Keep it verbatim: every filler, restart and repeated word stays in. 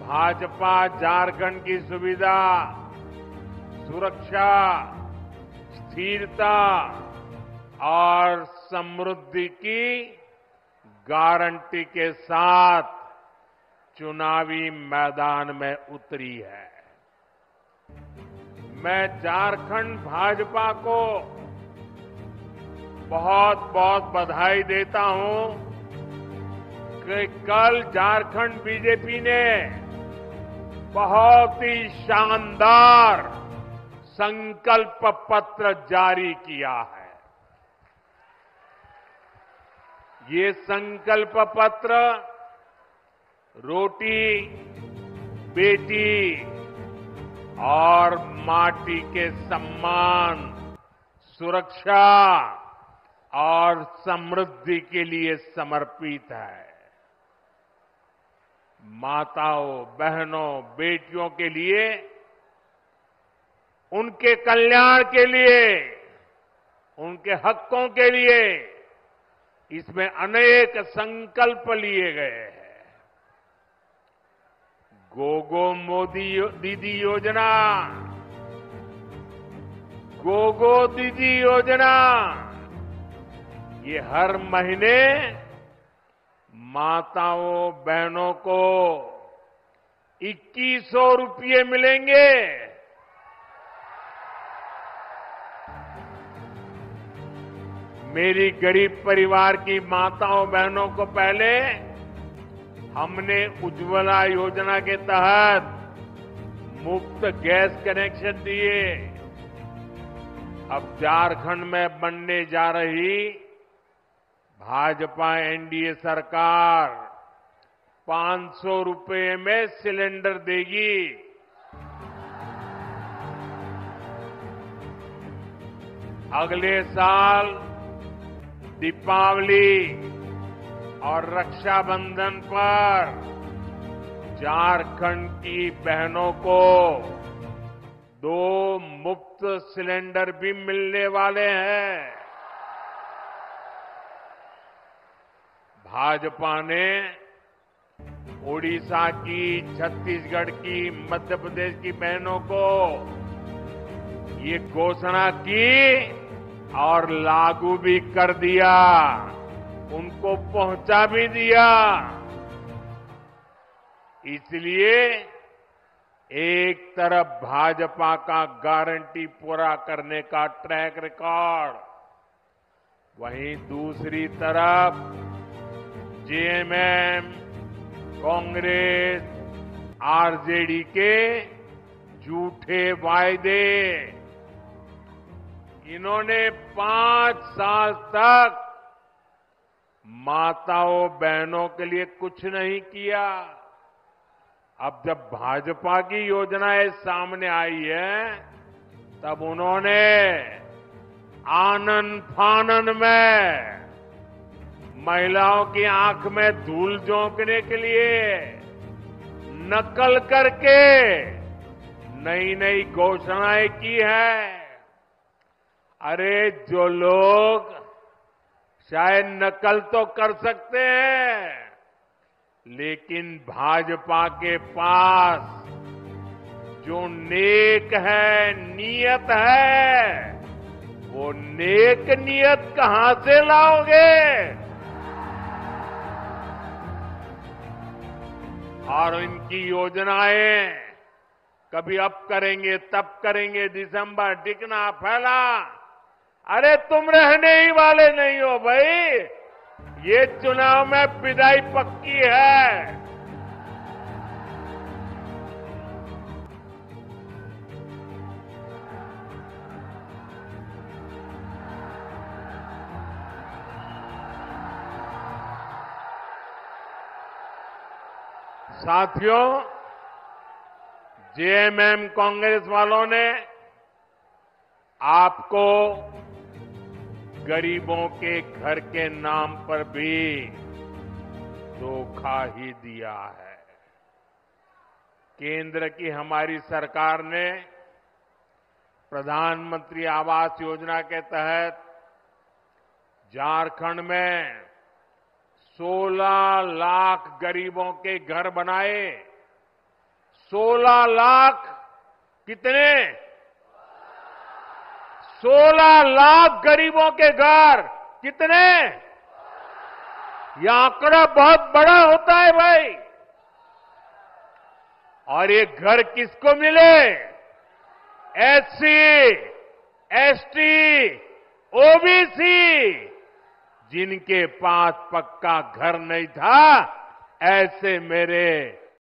भाजपा झारखंड की सुविधा, सुरक्षा, स्थिरता और समृद्धि की गारंटी के साथ चुनावी मैदान में उतरी है। मैं झारखंड भाजपा को बहुत बहुत बधाई देता हूं कि कल झारखंड बीजेपी ने बहुत ही शानदार संकल्प पत्र जारी किया है। ये संकल्प पत्र रोटी, बेटी और माटी के सम्मान, सुरक्षा और समृद्धि के लिए समर्पित है। माताओं, बहनों, बेटियों के लिए, उनके कल्याण के लिए, उनके हकों के लिए इसमें अनेक संकल्प लिए गए हैं। गोगो मोदी दीदी योजना, गोगो दीदी योजना, ये हर महीने माताओं, बहनों को इक्कीस सौ रुपये मिलेंगे। मेरी गरीब परिवार की माताओं, बहनों को पहले हमने उज्ज्वला योजना के तहत मुफ्त गैस कनेक्शन दिए। अब झारखंड में बनने जा रही भाजपा एनडीए सरकार पांच सौ रुपये में सिलेंडर देगी। अगले साल दीपावली और रक्षाबंधन पर झारखंड की बहनों को दो मुफ्त सिलेंडर भी मिलने वाले हैं। भाजपा ने ओडिशा की, छत्तीसगढ़ की, मध्य प्रदेश की बहनों को ये घोषणा की और लागू भी कर दिया, उनको पहुंचा भी दिया। इसलिए एक तरफ भाजपा का गारंटी पूरा करने का ट्रैक रिकॉर्ड, वहीं दूसरी तरफ जेएमएम, कांग्रेस, आरजेडी के झूठे वायदे। इन्होंने पांच साल तक माताओं, बहनों के लिए कुछ नहीं किया। अब जब भाजपा की योजनाएं सामने आई है, तब उन्होंने आनन फानन में महिलाओं की आंख में धूल झोंकने के लिए नकल करके नई नई घोषणाएं की है। अरे जो लोग शायद नकल तो कर सकते हैं, लेकिन भाजपा के पास जो नेक है, नियत है, वो नेक नियत कहां से लाओगे? और इनकी योजनाएं कभी अब करेंगे, तब करेंगे, दिसंबर टिकना फैला। अरे तुम रहने ही वाले नहीं हो भाई। ये चुनाव में विदाई पक्की है। साथियों, जेएमएम कांग्रेस वालों ने आपको गरीबों के घर के नाम पर भी धोखा ही दिया है। केंद्र की हमारी सरकार ने प्रधानमंत्री आवास योजना के तहत झारखंड में सोलह लाख गरीबों के घर बनाए सोलह लाख कितने? सोलह लाख गरीबों के घर कितने? यह आंकड़ा बहुत बड़ा होता है भाई। और ये घर किसको मिले? एससी, एसटी, ओबीसी, जिनके पास पक्का घर नहीं था, ऐसे मेरे